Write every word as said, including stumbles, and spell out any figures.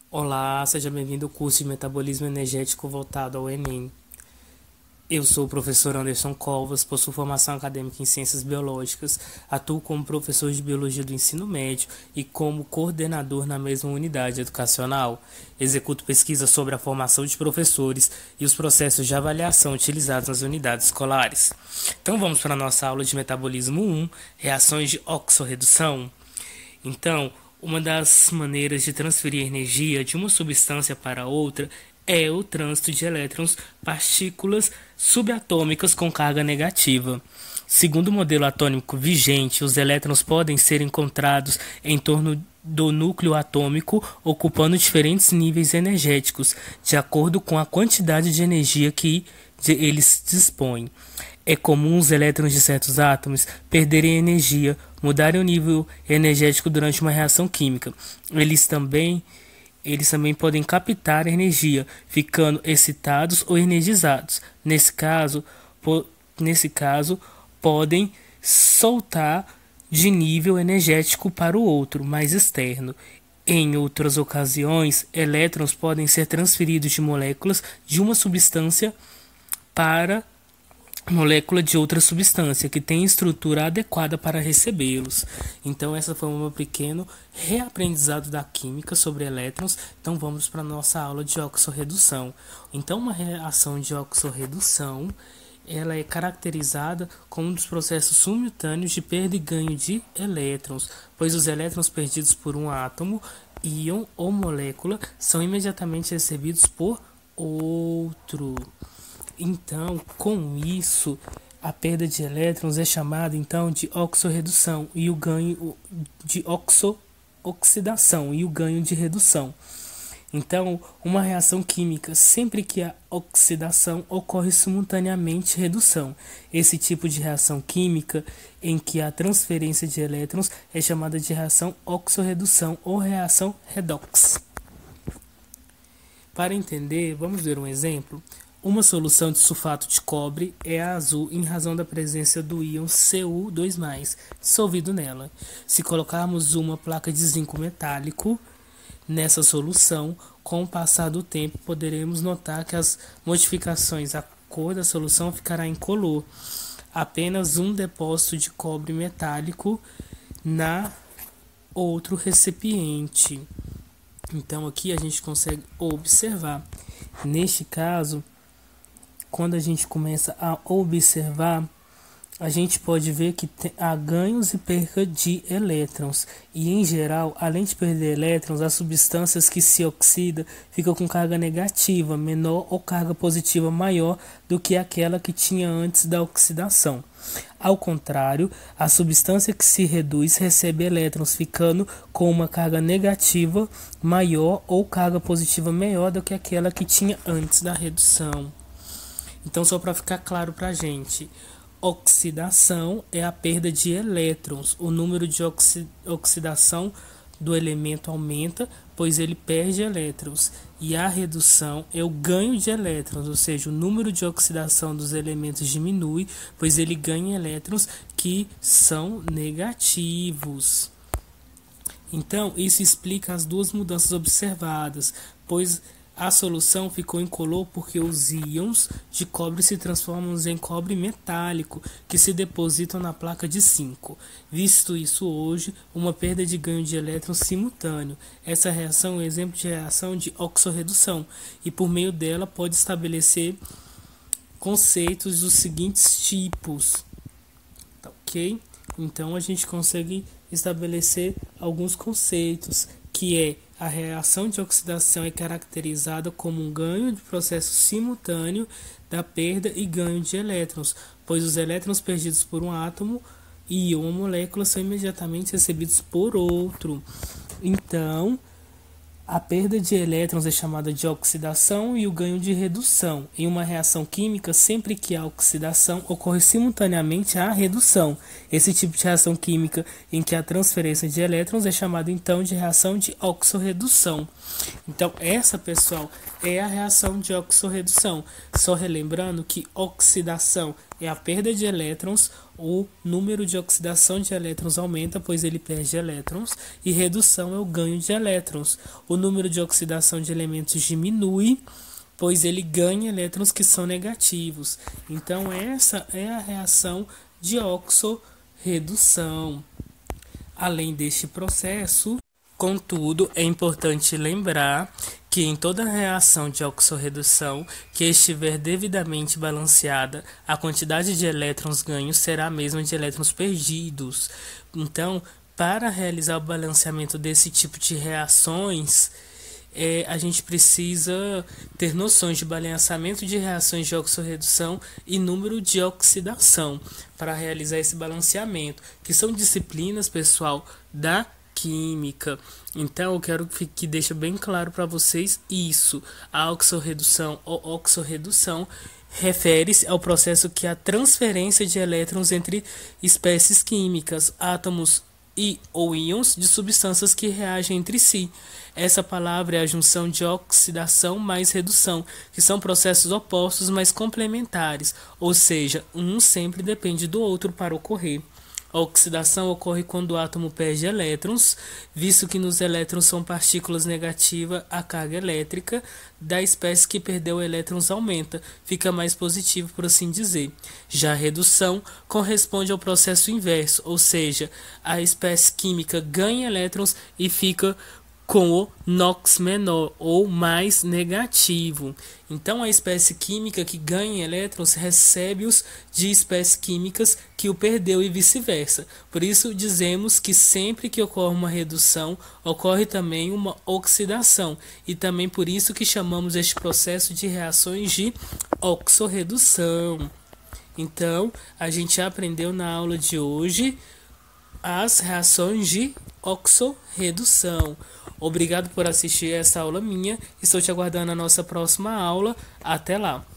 Olá, seja bem-vindo ao curso de Metabolismo Energético voltado ao Enem. Eu sou o professor Anderson Covas, possuo formação acadêmica em Ciências Biológicas, atuo como professor de Biologia do Ensino Médio e como coordenador na mesma unidade educacional. Executo pesquisas sobre a formação de professores e os processos de avaliação utilizados nas unidades escolares. Então vamos para a nossa aula de Metabolismo um, reações de oxorredução. Então, uma das maneiras de transferir energia de uma substância para outra é o trânsito de elétrons, partículas subatômicas com carga negativa. Segundo o modelo atômico vigente, os elétrons podem ser encontrados em torno do núcleo atômico, ocupando diferentes níveis energéticos, de acordo com a quantidade de energia que eles dispõem. É comum os elétrons de certos átomos perderem energia, mudarem o nível energético durante uma reação química. Eles também, eles também podem captar energia, ficando excitados ou energizados. Nesse caso, po, nesse caso, podem soltar de nível energético para o outro, mais externo. Em outras ocasiões, elétrons podem ser transferidos de moléculas de uma substância para molécula de outra substância que tem estrutura adequada para recebê-los. Então essa foi um pequeno reaprendizado da química sobre elétrons. Então vamos para a nossa aula de oxorredução. Então uma reação de oxorredução, ela é caracterizada como um dos processos simultâneos de perda e ganho de elétrons, pois os elétrons perdidos por um átomo, íon ou molécula são imediatamente recebidos por outro. Então, com isso, a perda de elétrons é chamada então de oxorredução e o ganho de oxo-oxidação e o ganho de redução. Então, uma reação química, sempre que há oxidação, ocorre simultaneamente redução. Esse tipo de reação química em que há transferência de elétrons é chamada de reação oxorredução ou reação redox. Para entender, vamos ver um exemplo. Uma solução de sulfato de cobre é azul em razão da presença do íon C U dois mais, dissolvido nela. Se colocarmos uma placa de zinco metálico nessa solução, com o passar do tempo poderemos notar que as modificações, a cor da solução ficará incolor. Apenas um depósito de cobre metálico na outro recipiente. Então aqui a gente consegue observar. Neste caso, quando a gente começa a observar, a gente pode ver que há ganhos e perca de elétrons. E em geral, além de perder elétrons, as substâncias que se oxidam ficam com carga negativa menor ou carga positiva maior do que aquela que tinha antes da oxidação. Ao contrário, a substância que se reduz recebe elétrons, ficando com uma carga negativa maior ou carga positiva menor do que aquela que tinha antes da redução. Então, só para ficar claro para a gente, oxidação é a perda de elétrons. O número de oxi oxidação do elemento aumenta, pois ele perde elétrons. E a redução é o ganho de elétrons, ou seja, o número de oxidação dos elementos diminui, pois ele ganha elétrons que são negativos. Então, isso explica as duas mudanças observadas, pois a solução ficou incolor porque os íons de cobre se transformam em cobre metálico, que se depositam na placa de zinco. Visto isso hoje, uma perda de ganho de elétrons simultâneo. Essa reação é um exemplo de reação de oxorredução, e por meio dela pode estabelecer conceitos dos seguintes tipos. Tá, ok? Então a gente consegue estabelecer alguns conceitos, que é a reação de oxidação é caracterizada como um ganho de processo simultâneo da perda e ganho de elétrons, pois os elétrons perdidos por um átomo e uma molécula são imediatamente recebidos por outro. Então, a perda de elétrons é chamada de oxidação e o ganho de redução. Em uma reação química, sempre que há oxidação, ocorre simultaneamente a redução. Esse tipo de reação química em que há transferência de elétrons é chamada então de reação de oxorredução. Então essa, pessoal, é a reação de oxorredução. Só relembrando que oxidação é a perda de elétrons, o número de oxidação de elétrons aumenta, pois ele perde elétrons, e redução é o ganho de elétrons. O número de oxidação de elementos diminui, pois ele ganha elétrons que são negativos. Então essa é a reação de oxorredução. Além deste processo, contudo, é importante lembrar que em toda reação de oxorredução que estiver devidamente balanceada, a quantidade de elétrons ganhos será a mesma de elétrons perdidos. Então, para realizar o balanceamento desse tipo de reações, É, a gente precisa ter noções de balanceamento de reações de oxorredução e número de oxidação para realizar esse balanceamento, que são disciplinas, pessoal, da química. Então eu quero que, que deixe bem claro para vocês isso. A oxorredução ou oxorredução refere-se ao processo que a transferência de elétrons entre espécies químicas, átomos e ou íons de substâncias que reagem entre si. Essa palavra é a junção de oxidação mais redução, que são processos opostos, mas complementares, ou seja, um sempre depende do outro para ocorrer. A oxidação ocorre quando o átomo perde elétrons, visto que nos elétrons são partículas negativas, a carga elétrica da espécie que perdeu elétrons aumenta, fica mais positivo, por assim dizer. Já a redução corresponde ao processo inverso, ou seja, a espécie química ganha elétrons e fica com o NOx menor ou mais negativo. Então, a espécie química que ganha elétrons recebe-os de espécies químicas que o perdeu e vice-versa. Por isso, dizemos que sempre que ocorre uma redução, ocorre também uma oxidação. E também por isso que chamamos este processo de reações de oxorredução. Então, a gente aprendeu na aula de hoje as reações de oxorredução. Obrigado por assistir essa aula minha. Estou te aguardando na nossa próxima aula. Até lá!